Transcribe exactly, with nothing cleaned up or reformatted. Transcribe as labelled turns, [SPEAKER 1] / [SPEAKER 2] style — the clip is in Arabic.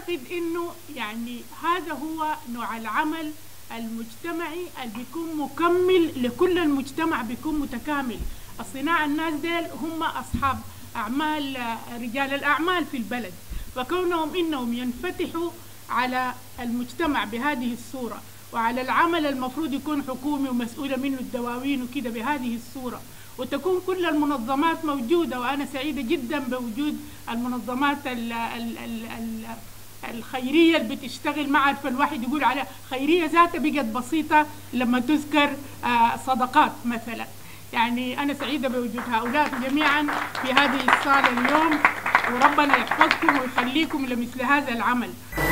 [SPEAKER 1] أعتقد إنه يعني هذا هو نوع العمل المجتمعي اللي بيكون مكمل لكل المجتمع، بيكون متكامل. الصناعة الناس ديل هم أصحاب أعمال، رجال الأعمال في البلد، فكونهم إنهم ينفتحوا على المجتمع بهذه الصورة، وعلى العمل المفروض يكون حكومي ومسؤولة منه الدواوين وكده بهذه الصورة، وتكون كل المنظمات موجودة. وأنا سعيدة جدا بوجود المنظمات ال ال ال ال الخيرية اللي بتشتغل، ما عارفة الواحد يقول عليها خيرية ذاتها بقت بسيطة لما تذكر صدقات مثلا. يعني أنا سعيدة بوجود هؤلاء جميعا في هذه الصالة اليوم، وربنا يحفظكم ويخليكم لمثل هذا العمل.